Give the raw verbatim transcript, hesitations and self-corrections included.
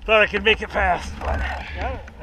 Thought I could make it fast, but Got it.